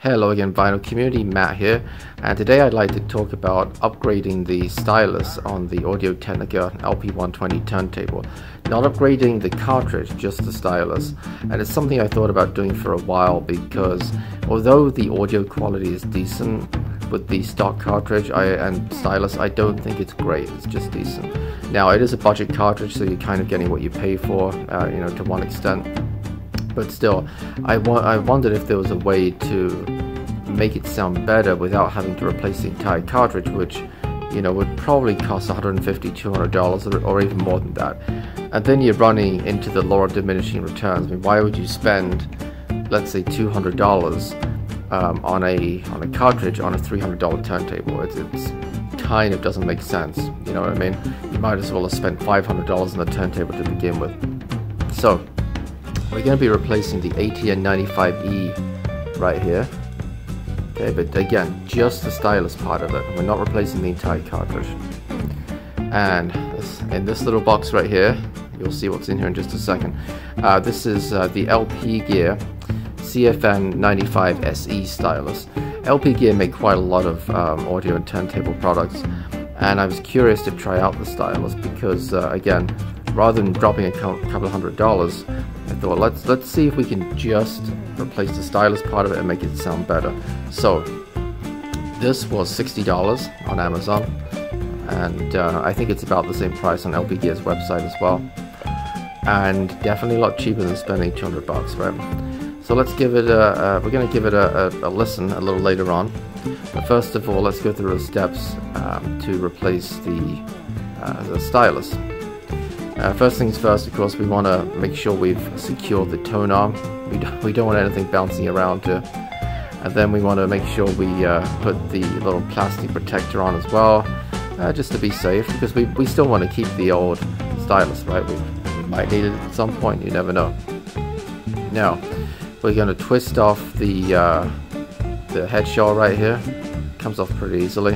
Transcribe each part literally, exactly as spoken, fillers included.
Hello again, Vinyl Community, Matt here, and today I'd like to talk about upgrading the stylus on the Audio Technica L P one twenty turntable. Not upgrading the cartridge, just the stylus. And it's something I thought about doing for a while because although the audio quality is decent with the stock cartridge I, and stylus, I don't think it's great, it's just decent. Now it is a budget cartridge, so you're kind of getting what you pay for, uh, you know, to one extent. But still, I, wa I wondered if there was a way to make it sound better without having to replace the entire cartridge, which, you know, would probably cost one hundred fifty dollars, two hundred dollars, or, or even more than that. And then you're running into the law of diminishing returns. I mean, why would you spend, let's say, two hundred dollars um, on a on a cartridge on a three hundred dollar turntable? It's, it's kind of doesn't make sense. You know what I mean? You might as well have spent five hundred dollars on the turntable to begin with. So we're going to be replacing the A T N ninety-five E right here. Okay, but again, just the stylus part of it. We're not replacing the entire cartridge. And this, in this little box right here, you'll see what's in here in just a second. Uh, this is uh, the L P Gear C F N ninety-five S E stylus. L P Gear make quite a lot of um, audio and turntable products, and I was curious to try out the stylus because, uh, again, rather than dropping a couple of hundred dollars, I thought let's let's see if we can just replace the stylus part of it and make it sound better. So this was sixty dollars on Amazon, and uh, I think it's about the same price on L P Gear's website as well, and definitely a lot cheaper than spending two hundred bucks, right? So let's give it a uh, we're going to give it a, a, a listen a little later on. But first of all, let's go through the steps um, to replace the uh, the stylus. Uh, first things first, of course, we want to make sure we've secured the tone arm. We don't, we don't want anything bouncing around to, and then we want to make sure we uh, put the little plastic protector on as well, uh, just to be safe, because we, we still want to keep the old stylus, right? We, we might need it at some point, you never know. Now, we're going to twist off the, uh, the head shell right here. Comes off pretty easily.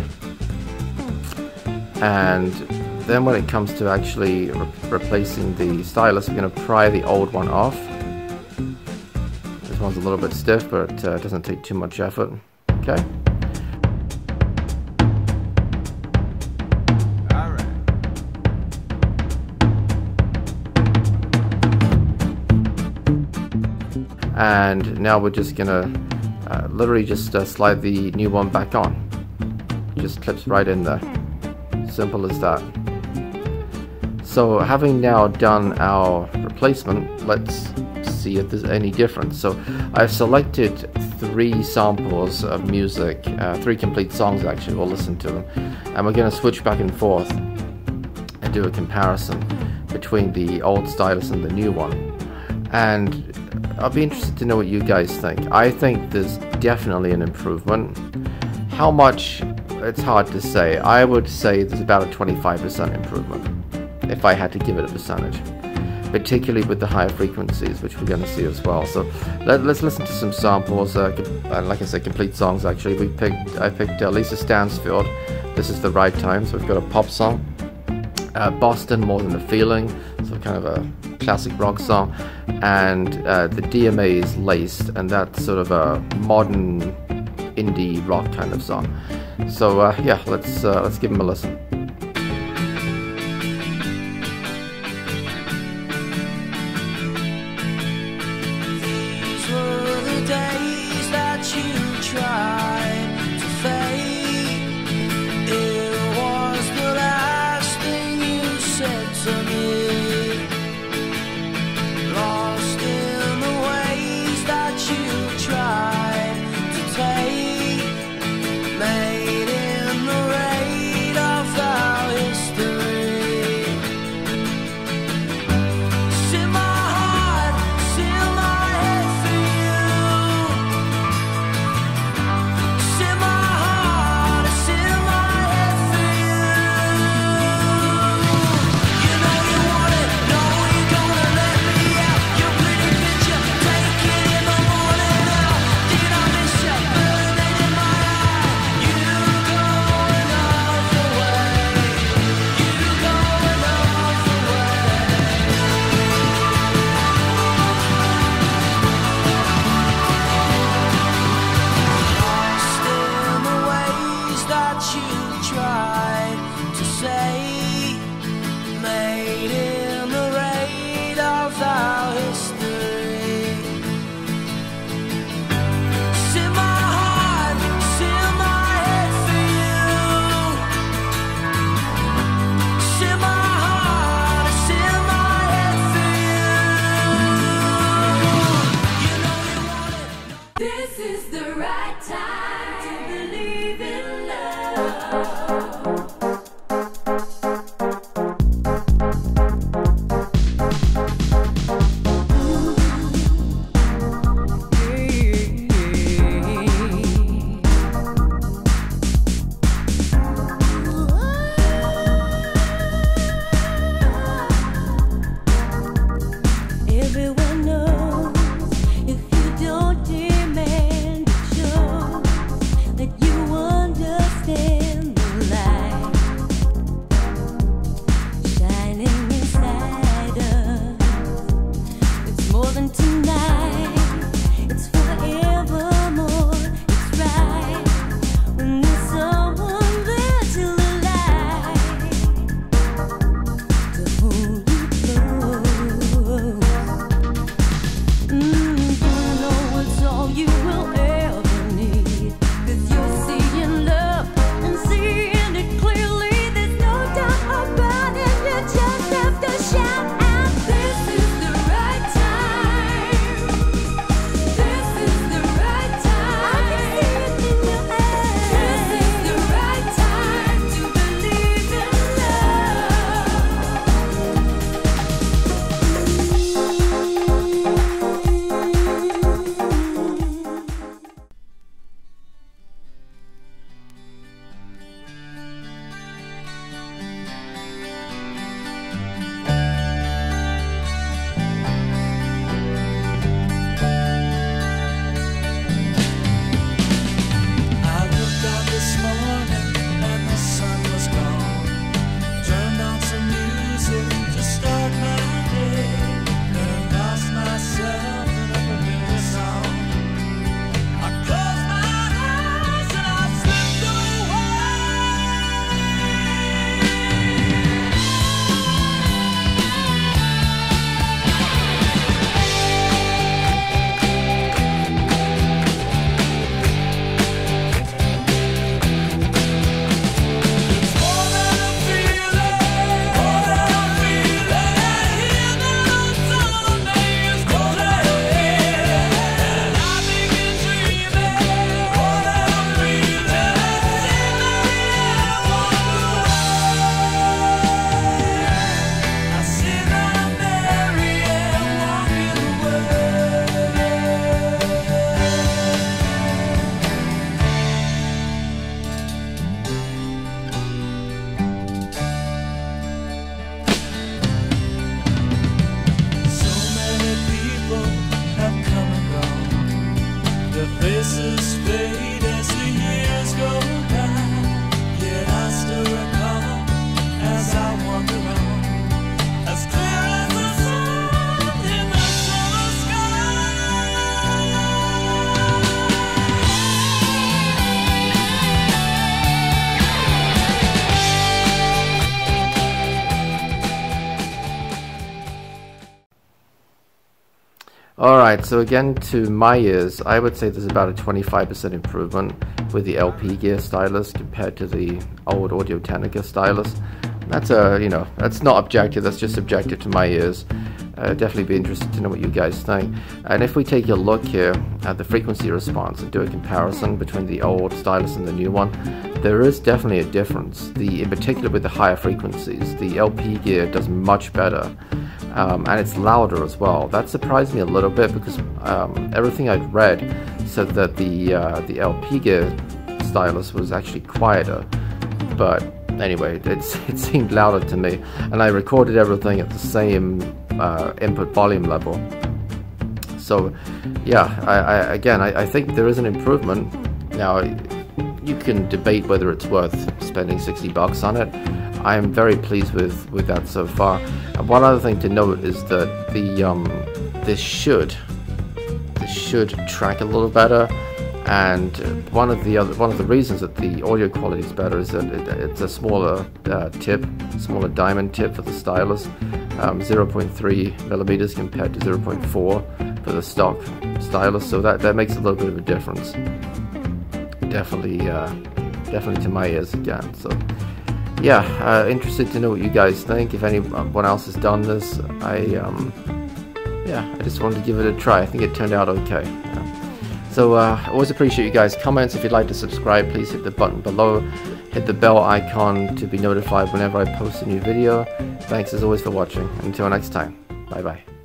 And then when it comes to actually re replacing the stylus, we're going to pry the old one off. This one's a little bit stiff, but uh, it doesn't take too much effort. Okay. All right. And now we're just going to uh, literally just uh, slide the new one back on. Just clips right in there. Simple as that. So having now done our replacement, let's see if there's any difference. So I've selected three samples of music, uh, three complete songs actually, we'll listen to them. And we're going to switch back and forth and do a comparison between the old stylus and the new one. And I'll be interested to know what you guys think. I think there's definitely an improvement. How much? It's hard to say. I would say there's about a twenty-five percent improvement, if I had to give it a percentage, particularly with the higher frequencies, which we're going to see as well. So let, let's listen to some samples. Uh, like I said, complete songs actually. We picked. I picked uh, Lisa Stansfield. This is The Right Time. So we've got a pop song. Uh, Boston, More Than a Feeling. So kind of a classic rock song. And uh, the D M A is Laced, and that's sort of a modern indie rock kind of song. So uh, yeah, let's uh, let's give them a listen. These were the days that you tried to fake. It was the last thing you said to me. Lost in the ways that you tried to take. Made in the rain of our history. Sit my heart, sit my head for you. fade as the years go by. Yet I still recall as I wander on, as clear as the sun in the summer Alright, so again, to my ears, I would say there's about a twenty-five percent improvement with the L P gear stylus compared to the old Audio Technica stylus. That's a, you know, that's not objective, that's just subjective to my ears. Uh, definitely be interested to know what you guys think. And if we take a look here at the frequency response and do a comparison between the old stylus and the new one, there is definitely a difference. The, in particular with the higher frequencies, the L P gear does much better. Um, and it's louder as well. That surprised me a little bit because um, everything I'd read said that the uh, the L P gear stylus was actually quieter. But anyway, it's, it seemed louder to me, and I recorded everything at the same uh, input volume level. So yeah, I, I, again, I, I think there is an improvement. Now, you can debate whether it's worth spending sixty bucks on it. I am very pleased with, with that so far. And one other thing to note is that the um, this should this should track a little better. And one of the other one of the reasons that the audio quality is better is that it, it's a smaller uh, tip, smaller diamond tip for the stylus, um, zero point three millimeters compared to zero point four for the stock stylus. So that that makes a little bit of a difference. Definitely, uh, definitely to my ears again. So. Yeah, uh, interested to know what you guys think. If anyone else has done this, I um, yeah, I just wanted to give it a try. I think it turned out okay. Yeah. So uh, I always appreciate you guys' comments. If you'd like to subscribe, please hit the button below. Hit the bell icon to be notified whenever I post a new video. Thanks as always for watching. Until next time, bye bye.